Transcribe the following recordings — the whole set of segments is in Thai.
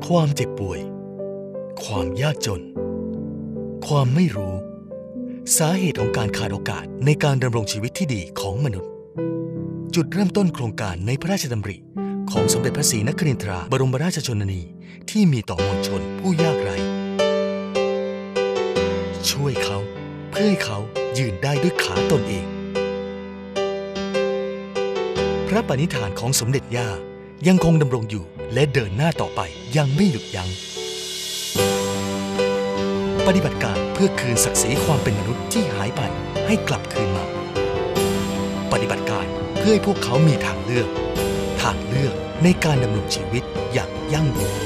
ความเจ็บป่วยความยากจนความไม่รู้สาเหตุของการขาดโอกาสในการดำรงชีวิตที่ดีของมนุษย์จุดเริ่มต้นโครงการในพระราชดำริของสมเด็จพระศรีนครินทราบรมราชชนนีที่มีต่อมวลชนผู้ยากไร้ช่วยเขาเพื่อให้เขายืนได้ด้วยขาตนเองพระปณิธานของสมเด็จย่ายังคงดำรงอยู่และเดินหน้าต่อไปยังไม่หยุดยั้งปฏิบัติการเพื่อคืนศักดิ์ศรีความเป็นมนุษย์ที่หายไปให้กลับคืนมาปฏิบัติการเพื่อให้พวกเขามีทางเลือกในการดำรงชีวิตอย่างยั่งยืน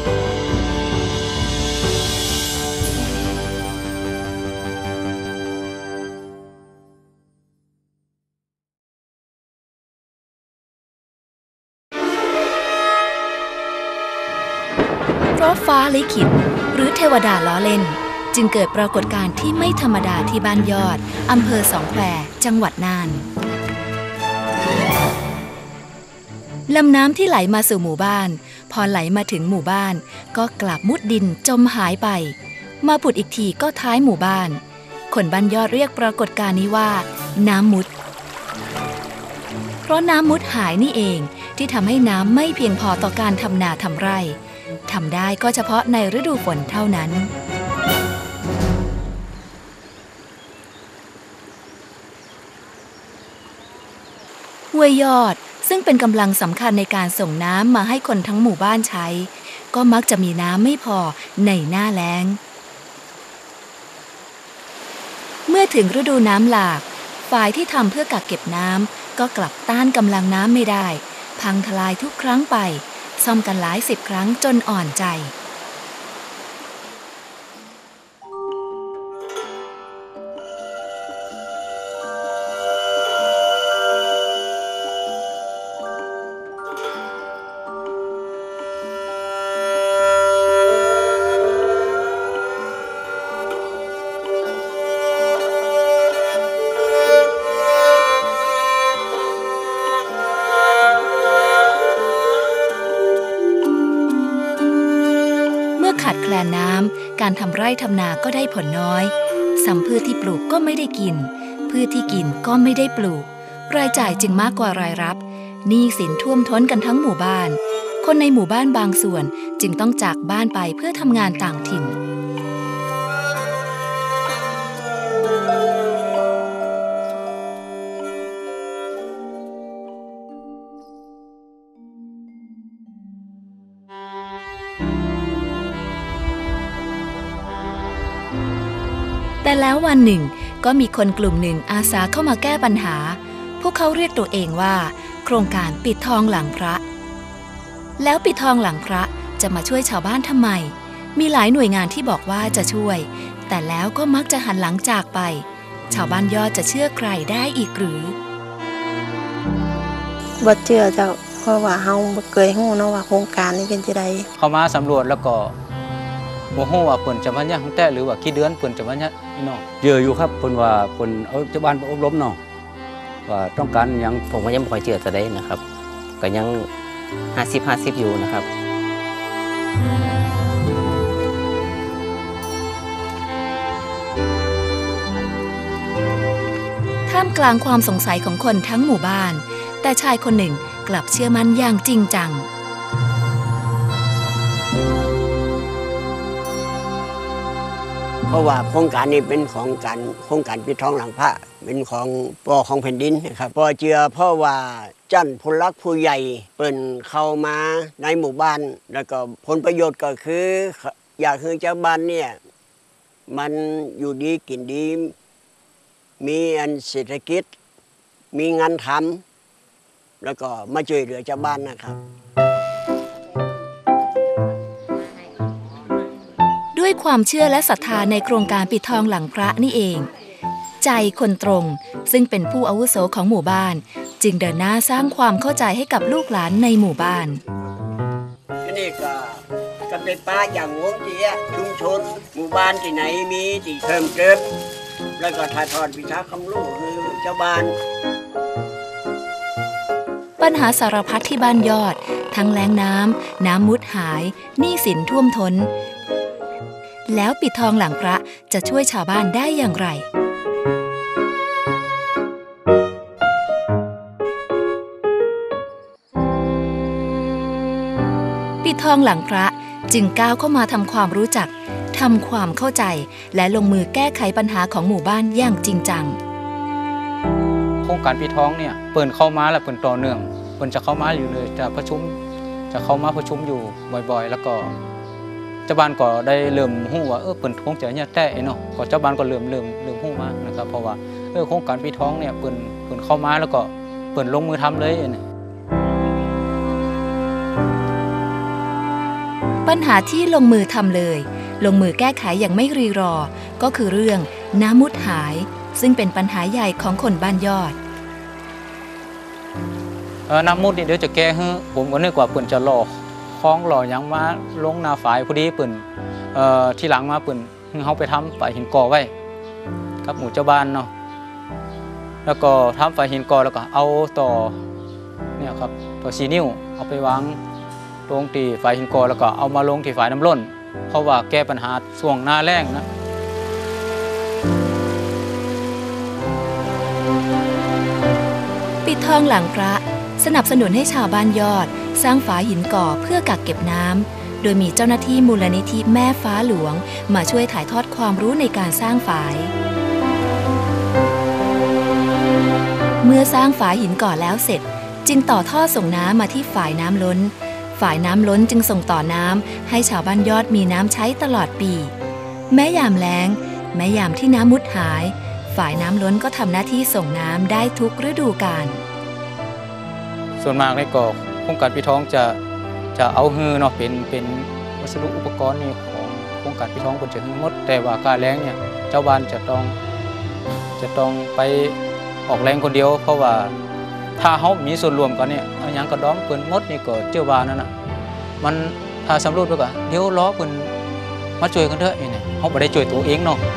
เพราะฟ้าลิขิตหรือเทวดาล้อเล่นจึงเกิดปรากฏการณ์ที่ไม่ธรรมดาที่บ้านยอดอำเภอสองแควจังหวัดน่านลำน้ำที่ไหลมาสู่หมู่บ้านพอไหลมาถึงหมู่บ้านก็กลับมุดดินจมหายไปมาผุดอีกทีก็ท้ายหมู่บ้านคนบ้านยอดเรียกปรากฏการณ์นี้ว่าน้ำมุดเพราะน้ำมุดหายนี่เองที่ทำให้น้ำไม่เพียงพอต่อการทำนาทำไร่ทำได้ก็เฉพาะในฤดูฝนเท่านั้นห้วยยอดซึ่งเป็นกำลังสำคัญในการส่งน้ำมาให้คนทั้งหมู่บ้านใช้ก็มักจะมีน้ำไม่พอในหน้าแล้งเมื่อถึงฤดูน้ำหลากฝ่ายที่ทำเพื่อกักเก็บน้ำก็กลับต้านกำลังน้ำไม่ได้พังทลายทุกครั้งไปซ่อมกันหลาย10 ครั้งจนอ่อนใจขาดแคลนน้ำการทำไร่ทำนาก็ได้ผลน้อยสัมพืชที่ปลูกก็ไม่ได้กินพืชที่กินก็ไม่ได้ปลูกรายจ่ายจึงมากกว่ารายรับหนี้สินท่วมท้นกันทั้งหมู่บ้านคนในหมู่บ้านบางส่วนจึงต้องจากบ้านไปเพื่อทำงานต่างถิ่นแต่แล้ววันหนึ่งก็มีคนกลุ่มหนึ่งอาสาเข้ามาแก้ปัญหาพวกเขาเรียกตัวเองว่าโครงการปิดทองหลังพระแล้วปิดทองหลังพระจะมาช่วยชาวบ้านทำไมมีหลายหน่วยงานที่บอกว่าจะช่วยแต่แล้วก็มักจะหันหลังจากไปชาวบ้านยอดจะเชื่อใครได้อีกหรือบ่เชื่อเจ้าเพราะว่าเฮาบ่เคยฮู้เนาะว่าโครงการนี้เป็นจังได๋เข้ามาสำรวจแล้วก็บ่ฮู้ว่าเพิ่นจะมาเนี่ยตั้งแต่หรือว่ากี่เดือนเพิ่นจะมาเนี่ยพี่น้องเยอะอยู่ครับเพิ่นว่าเพิ่นเอาชาวบ้านไปอบรมเนาะว่าต้องการหยังผมก็ยังบ่ค่อยเชื่อซะได้นะครับก็ยัง50-50อยู่นะครับท่ามกลางความสงสัยของคนทั้งหมู่บ้านแต่ชายคนหนึ่งกลับเชื่อมั่นอย่างจริงจังเพราะว่าโครงการนี้เป็นของการโครงการปิดทองหลังพระเป็นของปอของแผ่นดินนะครับพอเจือเพราะว่าจันผู้รักผู้ใหญ่เปิ่นเข้ามาในหมู่บ้านแล้วก็ผลประโยชน์ก็คืออยากให้ชาวบ้านเนี่ยมันอยู่ดีกินดีมีอันเศรษฐกิจมีงานทำแล้วก็มาช่วยเหลือชาวบ้านนะครับด้วยความเชื่อและศรัทธาในโครงการปิดทองหลังพระนี่เองใจคนตรงซึ่งเป็นผู้อาวุโสของหมู่บ้านจึงเดินหน้าสร้างความเข้าใจให้กับลูกหลานในหมู่บ้านนี่ก็เป็นป้าอย่างงงที่ชุมชนหมู่บ้านที่ไหนมีที่เพิ่มเติมแล้วก็ถ่ายทอดวิชาความรู้คือชาวบ้านปปัญหาสารพัดที่บ้านยอดทั้งแล้งน้ำน้ำมุดหายหนี้สินท่วมท้นแล้วปิดทองหลังพระจะช่วยชาวบ้านได้อย่างไรปิดทองหลังพระจึงก้าวเข้ามาทำความรู้จักทำความเข้าใจและลงมือแก้ไขปัญหาของหมู่บ้านอย่างจริงจังโครงการปิดทองเนี่ยเปิดเข้ามาแล้วเปิดต่อเนื่องเปิดจะเข้ามาอยู่เลยจะเข้ามาประชุมอยู่บ่อยๆแล้วก็เจ้าบ้านก็ได้เริ่มฮู้ว่าเปิดคงจะเนี่ยแต่เนาะก็เจ้าบ้านก็เริ่มฮู้มานะครับเพราะว่าโครงการปิดทองเนี่ยเปิดเข้ามาแล้วก็เปิดลงมือทำเลยปัญหาที่ลงมือทำเลยลงมือแก้ไขอย่างไม่รีรอก็คือเรื่องน้ำมุดหายซึ่งเป็นปัญหาใหญ่ของคนบ้านยอดน้ำมุดนี่เดี๋ยวจะแก้ให้ผมก็นึกว่าเปิ่นจะหล่อคล้องหล่อยังมาลงนาฝ่ายพอดีเปิ่นที่หลังมาเปิ่นเขาไปทำฝ่ายหินก่อไว้ครับหมู่เจ้าบ้านเนาะแล้วก็ทำฝ่ายหินก่อแล้วก็เอาต่อเนี่ยครับต่อ4 นิ้วเอาไปวางลงที่ฝ่ายหินก่อแล้วก็เอามาลงที่ฝ่ายน้ำล้นเพราะว่าแก้ปัญหาช่วงหน้าแล้งนะปิดทองหลังพระสนับสนุนให้ชาวบ้านยอดสร้างฝาหินก่อเพื่อกักเก็บน้ำโดยมีเจ้าหน้าที่มูลนิธิแม่ฟ้าหลวงมาช่วยถ่ายทอดความรู้ในการสร้างฝายเมื่อสร้างฝาหินก่อแล้วเสร็จจึงต่อท่อส่งน้ำมาที่ฝ่ายน้ำล้นฝ่ายน้ำล้นจึงส่งต่อน้ำให้ชาวบ้านยอดมีน้ำใช้ตลอดปีแม้ยามแล้งแม้ยามที่น้ำมุดหายฝ่ายน้ำล้นก็ทำหน้าที่ส่งน้ำได้ทุกฤดูกาลส่วนมากในก็โครงการปิดทองจะเอาฮือเนาะเป็นวัสดุอุปกรณ์นี่ของโครงการปิดทองคนจะฮือหมดแต่ว่าการแล้งเนี่ยเจ้าบ้านจะต้องไปออกแรงคนเดียวเพราะว่าถ้าเขามีส่วนรวมกันเนี่ยเอาอย่างกระดองเปิ่นหมดนี่ก็เจ้าบ้านนั่นน่ะมันถ้าสำรวจไปก็เดี๋ยวล้อเปิ่นมาช่วยกันเถอะนี่เขาไม่ได้ช่วยตัวเองเนาะ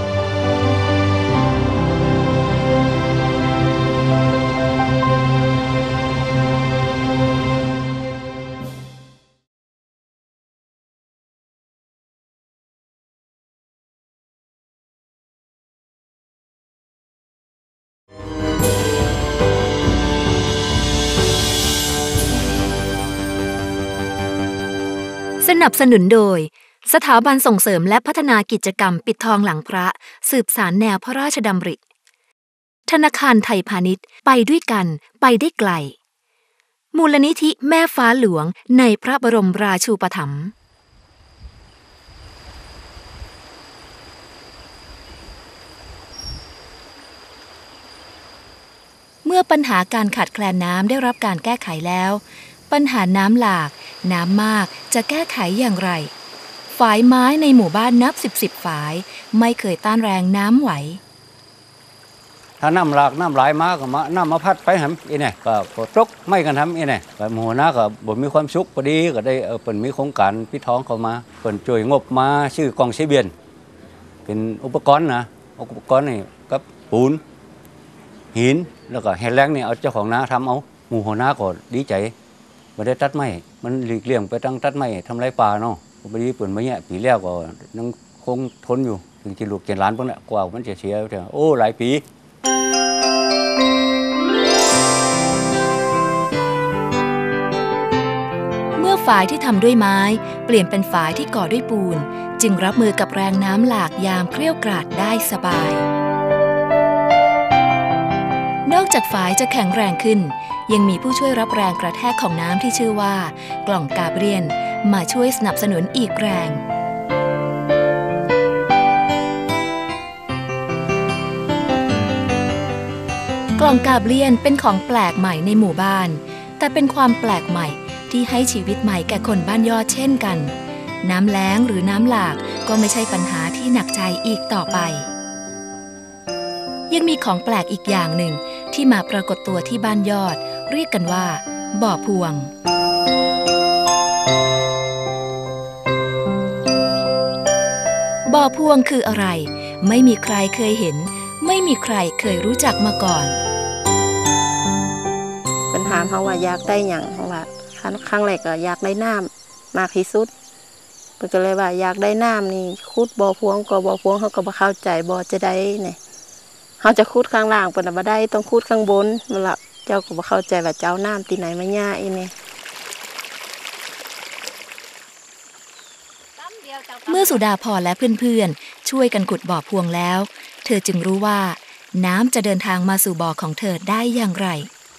สนับสนุนโดยสถาบันส่งเสริมและพัฒนากิจกรรมปิดทองหลังพระสืบสานแนวพระราชดำริธนาคารไทยพาณิชย์ไปด้วยกันไปได้ไกลมูลนิธิแม่ฟ้าหลวงในพระบรมราชูปถัมภ์เมื่อปัญหาการขาดแคลนน้ำได้รับการแก้ไขแล้วปัญหาน้ำหลากน้ำมากจะแก้ไขอย่างไรฝายไม้ในหมู่บ้านนับ10ฝายไม่เคยต้านแรงน้ำไหวถ้าน้ำหลากน้ำไหลมาก็มาน้ำมาพัดไปหำอีเนี่ยก็ตกไม่กันทำอีเนี่ยก็หมู่นะก็บ่มีความสุขพอดีก็ได้เปิ่นมีโครงการปิดทองเข้ามาเปิ่นช่วยงบมาชื่อกองเชเบียนเป็นอุปกรณ์นะอุปกรณ์นี่กับปูนหินแล้วก็แห่แรงนี่เอาเจ้าของนาทำเอาหมู่หัวหน้าก็ดีใจไม่ได้ตัดไม้มันหลีกเลี่ยงไปตั้งตัดไม้ทำไรป่าเนาะพอดีเปิ่นมาเนี่ยปีแล้วก็ยังคงทนอยู่ถึงจะลูกเจนหลานพวกนี้กว่ามันจะเสียโอ้หลายปีเมื่อฝายที่ทำด้วยไม้เปลี่ยนเป็นฝายที่ก่อด้วยปูนจึงรับมือกับแรงน้ำหลากยามเกรี้ยวกราดได้สบายนอกจากฝายจะแข็งแรงขึ้นยังมีผู้ช่วยรับแรงกระแทกของน้ำที่ชื่อว่ากล่องกาเบรียนมาช่วยสนับสนุนอีกแรงกล่องกาเบรียนเป็นของแปลกใหม่ในหมู่บ้านแต่เป็นความแปลกใหม่ที่ให้ชีวิตใหม่แก่คนบ้านยอดเช่นกันน้ำแล้งหรือน้ำหลากก็ไม่ใช่ปัญหาที่หนักใจอีกต่อไปยังมีของแปลกอีกอย่างหนึ่งที่มาปรากฏตัวที่บ้านยอดเรียกกันว่าบ่อพวงบ่อพวงคืออะไรไม่มีใครเคยเห็นไม่มีใครเคยรู้จักมาก่อนเป็นถามเขาว่าอยากได้หยังเพราะว่าครั้งแรกก็อยากได้น้ำมากที่สุดเพิ่นก็เลยว่าอยากได้น้ำนี่ขุดบ่อพวงก็บ่อพวงเขาก็บ่เข้าใจบ่จะได้เนี่ยเขาจะขุดข้างล่างเพิ่นบ่ได้ต้องขุดข้างบนนั่นล่ะเจ้าก็บ่เข้าใจว่าเจ้าน้ำที่ไหนมาย่าอีนี่เมื่อสุดาพรและเพื่อนๆช่วยกันขุดบ่อพวงแล้ว เธอจึงรู้ว่าน้ำจะเดินทางมาสู่บ่อของเธอได้อย่างไร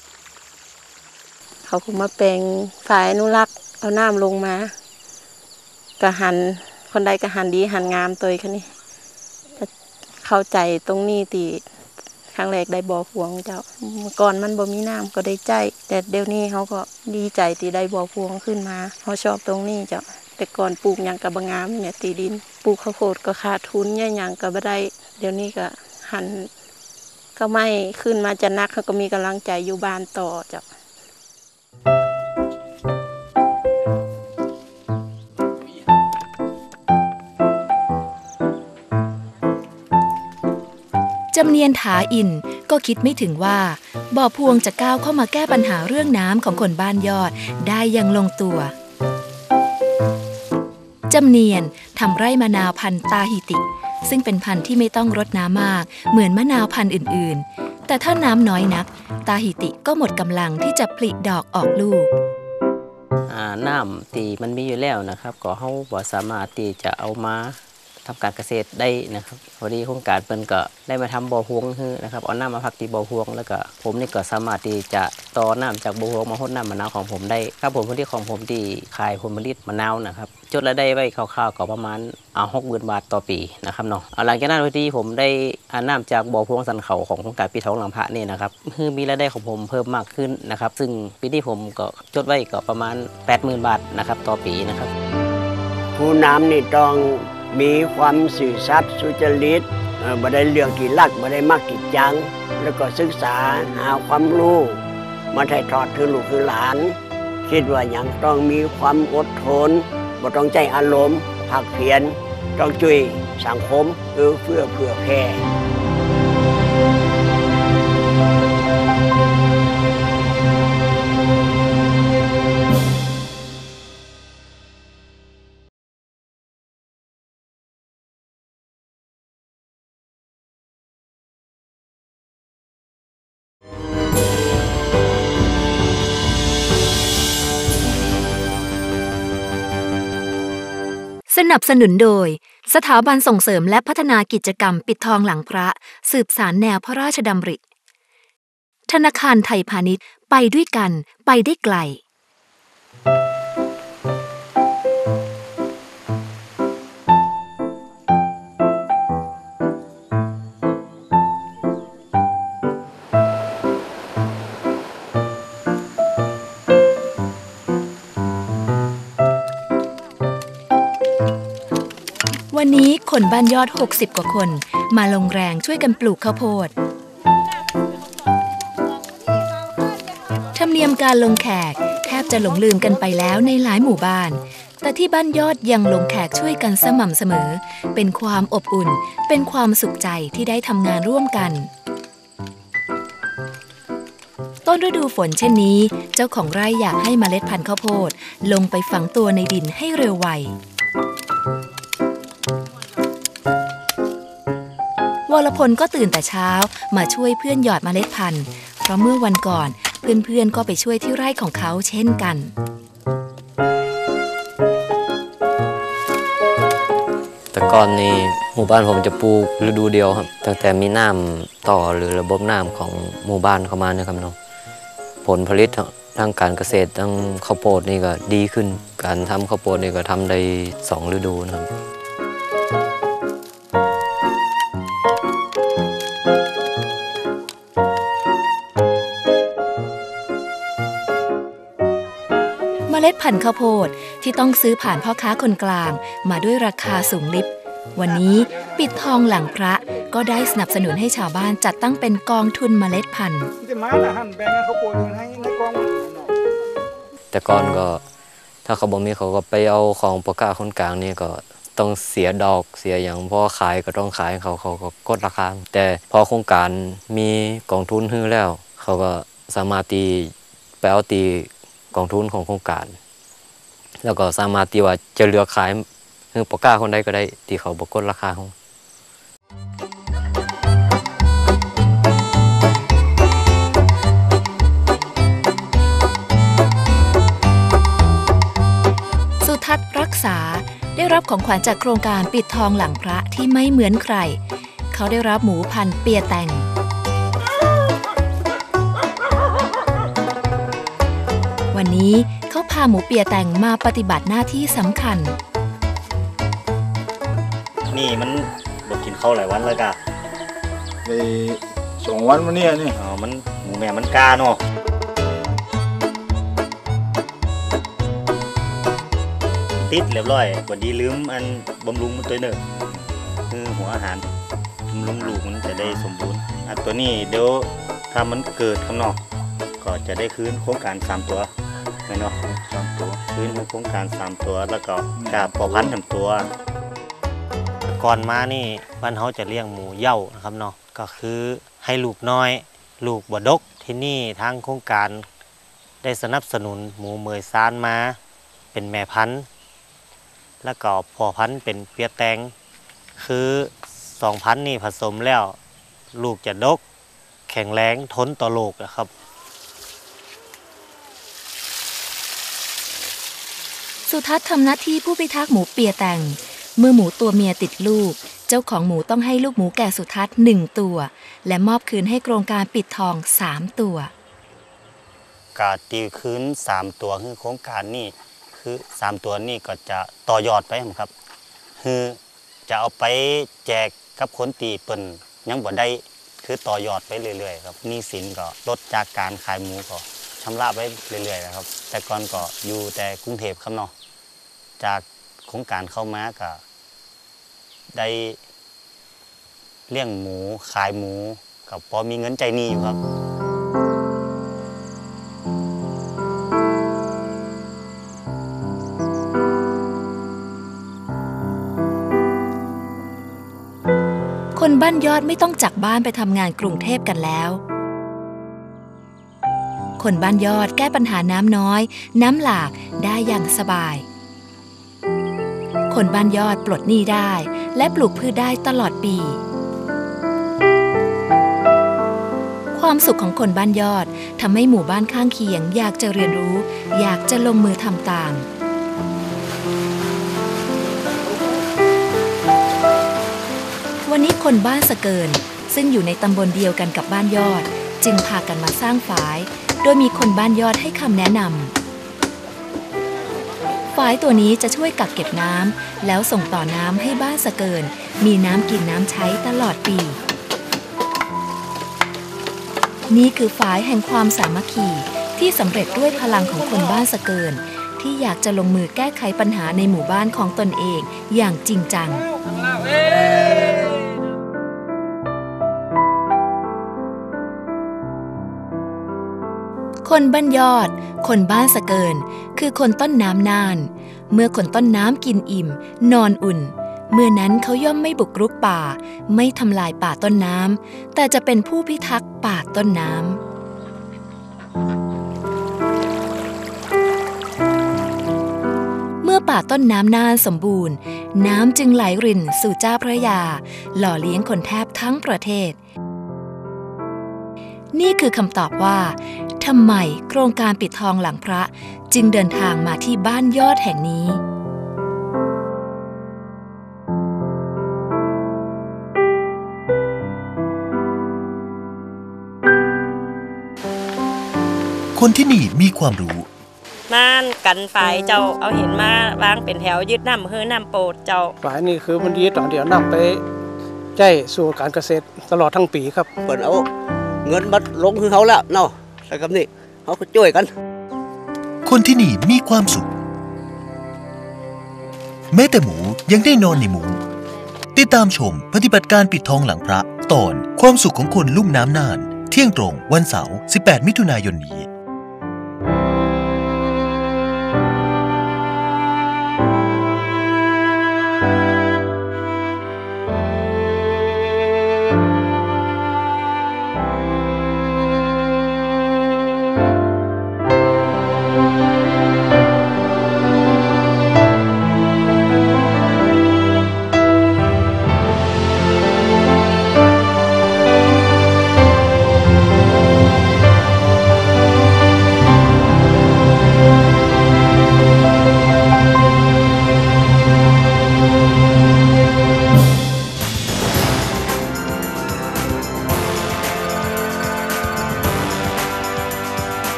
เขาก็มาแปลงฝ่ายอนุรักษ์เอาน้ำลงมาก็หันคนใดก็หันดีหันงามตัวคันนี้เข้าใจตรงนี้ตีครั้งแรกได้บ่อพวงเจ้าเมื่อก่อนมันบ่มีน้ำก็ได้ใจแต่เดี๋ยวนี้เขาก็ดีใจตีได้บ่อพวงขึ้นมาเขาชอบตรงนี้เจ้าแต่ก่อนปลูกหยังก็บ่งามเนี่ยตีดินปลูกข้าวโพดก็ขาดทุนหยังก็บ่ได้เดี๋ยวนี้ก็หันก็ไม่ขึ้นมาจะนักเขาก็มีกำลังใจอยู่บ้านต่อเจ้าจำเนียนถาอินก็คิดไม่ถึงว่าบ่อพวงจะก้าวเข้ามาแก้ปัญหาเรื่องน้ำของคนบ้านยอดได้อย่างลงตัวจำเนียนทำไร่มะนาวพันธุ์ตาฮิติซึ่งเป็นพันธุ์ที่ไม่ต้องรดน้ำมากเหมือนมะนาวพันธุ์อื่นๆแต่ถ้าน้ำน้อยนักตาฮิติก็หมดกำลังที่จะผลิดอกออกลูกน้ำที่มันมีอยู่แล้วนะครับก็เฮาบ่สามารถที่จะเอามาทำการเกษตรได้นะครับพอดีโครงการเพิ่นก็ได้มาทำบ่อพวงคือนะครับเอาน้ำมาพักที่บ่อพวงแล้วก็ผมนี่ก็สามารถที่จะต่อน้ำจากบ่อพวงมาหดน้ำมะนาวของผมได้ครับผมพื้นที่ของผมที่ขายผลผลิตมะนาวนะครับจดรายได้ไว้คร่าวๆก็ประมาณ60,000 บาทต่อปีนะครับเนาะหลังจากนั้นพอดีผมได้น้ำจากบ่อพวงสันเขาของโครงการปีทองหลังพระนี่นะครับคือมีรายได้ของผมเพิ่มมากขึ้นนะครับซึ่งปีนี้ผมก็จดไว้ก็ประมาณ 80,000 บาทนะครับต่อปีนะครับผู้นำนี่ต้องมีความสื่อสัตย์สุจริตบ่ได้เลือกที่รักบ่ได้มักที่จังแล้วก็ศึกษาหาความรู้มาถ่ายทอดถึงลูกถึงหลานคิดว่าอย่างต้องมีความอดทนบ่ต้องใจอารมณ์ภาคเพียรต้องช่วยสังคมเพื่อแผ่สนับสนุนโดยสถาบันส่งเสริมและพัฒนากิจกรรมปิดทองหลังพระสืบสานแนวพระราชดำริธนาคารไทยพาณิชย์ไปด้วยกันไปได้ไกลวันนี้คนบ้านยอด60 กว่าคนมาลงแรงช่วยกันปลูกข้าวโพดธรรมเนียมการลงแขกแทบจะหลงลืมกันไปแล้วในหลายหมู่บ้านแต่ที่บ้านยอดยังลงแขกช่วยกันสม่ำเสมอเป็นความอบอุ่นเป็นความสุขใจที่ได้ทำงานร่วมกันต้นฤดูฝนเช่นนี้เจ้าของไร่อยากให้เมล็ดพันธุ์ข้าวโพดลงไปฝังตัวในดินให้เร็วไววรพลก็ตื่นแต่เช้ามาช่วยเพื่อนหยอดเมล็ดพันธุ์เพราะเมื่อวันก่อนเพื่อนๆก็ไปช่วยที่ไร่ของเขาเช่นกันแต่ก่อนนี้หมู่บ้านผมจะปลูกฤดูเดียวครับตั้งแต่มีน้ำต่อหรือระบบน้ำของหมู่บ้านเข้ามานะครับเนาะผลผลิตทางการเกษตรทางข้าวโพดนี่ก็ดีขึ้นการทำข้าวโพดนี่ก็ทำได้2 ฤดูนะครับเมล็ดพันธุ์ข้าวโพดที่ต้องซื้อผ่านพ่อค้าคนกลางมาด้วยราคาสูงลิบวันนี้ปิดทองหลังพระก็ได้สนับสนุนให้ชาวบ้านจัดตั้งเป็นกองทุนเมล็ดพันธุ์แต่ก่อนก็ถ้าเขาบอกมีเขาก็ไปเอาของพ่อค้าคนกลางนี่ก็ต้องเสียดอกเสียอย่างพอขายก็ต้องขายเขาก็กดราคาแต่พอโครงการมีกองทุนให้แล้วเขาก็สามารถที่ไปเอาตีกองทุนของโครงการแล้วก็สามารถที่ว่าจะเหลือขายคือปกล้าคนใดก็ได้ตีเขาบกดราคาของสุทัศน์รักษาได้รับของขวัญจากโครงการปิดทองหลังพระที่ไม่เหมือนใครเขาได้รับหมูพันธุ์เปียแตงวันนี้เขาพาหมูเปียแตงมาปฏิบัติหน้าที่สำคัญนี่มันบอกกินข้าวหลายวันแล้วกะเลย2 วันมาเนี่ยนี่มันหมูแม่มันกาเนาะติดเรียบร้อยพอดีลืมอันบำรุงมันตัวหนึ่งคือหัวอาหารบำรุงลูกมันจะได้สมบูรณ์ตัวนี้เดี๋ยวถ้ามันเกิดข้างนอกก็จะได้คืนโครงการ3 ตัวไหมเนาะ3 ตัวคืนโครงการ3 ตัวแล้วก็กาบพอพัน3 ตัวก่อนมานี่บ้านเขาจะเลี้ยงหมูเหย้านะครับเนาะก็คือให้ลูกน้อยลูกบ่ดกที่นี่ทางโครงการได้สนับสนุนหมูเมยซานมาเป็นแม่พันธุ์แล้วก็พ่อพันธุ์เป็นเปียแตงคือ2 พันธุ์นี่ผสมแล้วลูกจะดกแข็งแรงทนต่อโรคนะครับสุทัศน์ทำหน้าที่ผู้พิทักษ์หมูเปียแตงเมื่อหมูตัวเมียติดลูกเจ้าของหมูต้องให้ลูกหมูแก่สุทัศน์1 ตัวและมอบคืนให้โครงการปิดทอง3 ตัวกาตีคืน3 ตัวคือโครงการนี่คือ3 ตัวนี่ก็จะต่อยอดไปครับคือจะเอาไปแจกกับคนตีเปิ่นยังบ่ได้คือต่อยอดไปเรื่อยๆครับหนี้สินก็ลดจากการขายหมูก็ชำระไปเรื่อยๆนะครับแต่ก่อนก็อยู่แต่กรุงเทพครับเนาะจากโครงการเข้ามาก็ได้เลี้ยงหมูขายหมูกับพอมีเงินใจหนี้อยู่ครับคนบ้านยอดไม่ต้องจากบ้านไปทำงานกรุงเทพกันแล้วคนบ้านยอดแก้ปัญหาน้ำน้อยน้ำหลากได้อย่างสบายคนบ้านยอดปลดหนี้ได้และปลูกพืชได้ตลอดปีความสุขของคนบ้านยอดทำให้หมู่บ้านข้างเคียงอยากจะเรียนรู้อยากจะลงมือทำตามวันนี้คนบ้านสะเกินซึ่งอยู่ในตำบลเดียวกันกับบ้านยอดจึงพากันมาสร้างฝายโดยมีคนบ้านยอดให้คำแนะนำฝายตัวนี้จะช่วยกักเก็บน้ำแล้วส่งต่อน้ำให้บ้านสะเกินมีน้ำกินน้ำใช้ตลอดปีนี่คือฝายแห่งความสามัคคีที่สำเร็จด้วยพลังของคนบ้านสะเกินที่อยากจะลงมือแก้ไขปัญหาในหมู่บ้านของตนเองอย่างจริงจังคนบ้านยอดคนบ้านสะเกินคือคนต้นน้ำน่านเมื่อคนต้นน้ำกินอิ่มนอนอุ่นเมื่อนั้นเขาย่อมไม่บุกรุกป่าไม่ทำลายป่าต้นน้ำแต่จะเป็นผู้พิทักษ์ป่าต้นน้ำเมื่อป่าต้นน้ำน่านสมบูรณ์น้ำจึงไหลรินสู่เจ้าพระยาหล่อเลี้ยงคนแทบทั้งประเทศนี่คือคำตอบว่าทำไมโครงการปิดทองหลังพระจึงเดินทางมาที่บ้านยอดแห่งนี้คนที่นี่มีความรู้น่านกันฝายเจ้าเอาเห็นมาวางเป็นแถวยึดน้ำเฮือน้ำโปดเจ้าฝายนี่คือมันดีตอนเดียวน้ำไปใจสู่การเกษตรตลอดทั้งปีครับเปิดเอาเงินมาลงคือเขาแล้วเนาะใช่คำนี้เขาก็ช่วยกันคนที่นี่มีความสุขแม้แต่หมูยังได้นอนในหมูติดตามชมปฏิบัติการปิดทองหลังพระตอนความสุขของคนลุ่มน้ำน่านเที่ยงตรงวันเสาร์18 มิถุนายนนี้